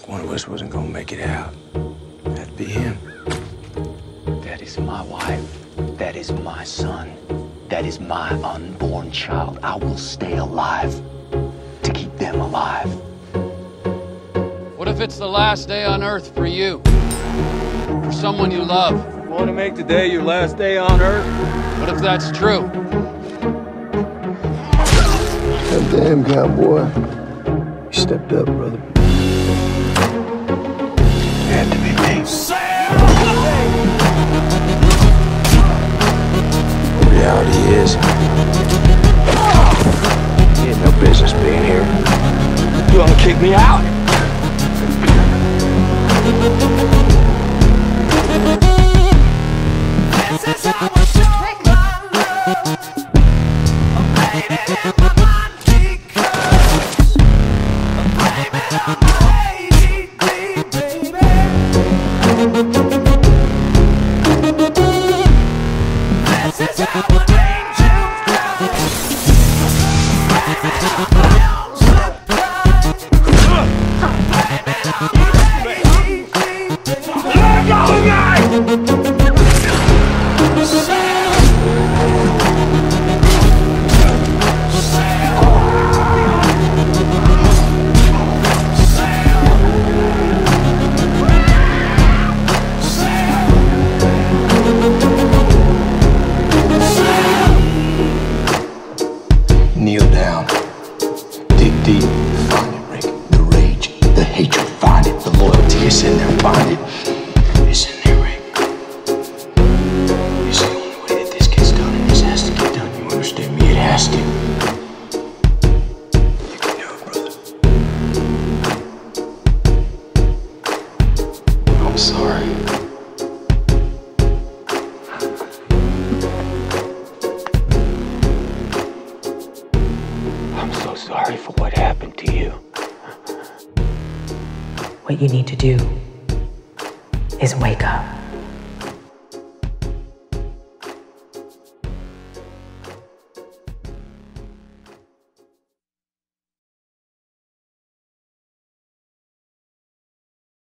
one of us wasn't gonna make it out. That'd be him. That is my wife. That is my son. That is my unborn child. I will stay alive to keep them alive. What if it's the last day on Earth for you? For someone you love? You want to make today your last day on Earth? What if that's true? God damn, cowboy. You stepped up, brother. It had to be me. The reality is, you had no business being here. You want to kick me out? This is how I show my love. I'm waiting in my mind because I'm blaming on my ADD, baby. This is how an angel goes. Blaming on my own surprise. I'm blaming on my ADD, baby. Let go, guys! Kneel down. Dig deep. Find it, Rick. The rage, the hatred, find it. The loyalty is in there. Find it. It's in there, Rick. It's the only way that this gets done, and this has to get done. You understand me? It has to. You can do it, brother. I'm sorry. I'm so sorry for what happened to you. What you need to do is wake up.